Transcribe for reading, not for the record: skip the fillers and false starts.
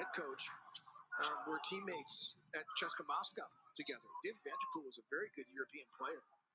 head coach were teammates at CSKA Moscow together. David Vanterpool was a very good European player.